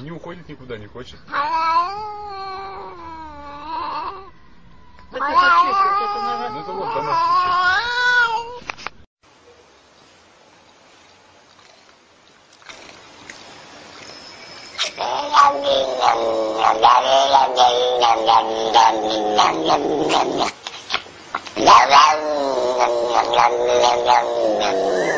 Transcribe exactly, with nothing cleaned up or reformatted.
Не уходит никуда, не хочет. Так это чистить, это надо... Ну это вот домашний чек. Yum, yum, yum, yum, yum, yum, yum, yum.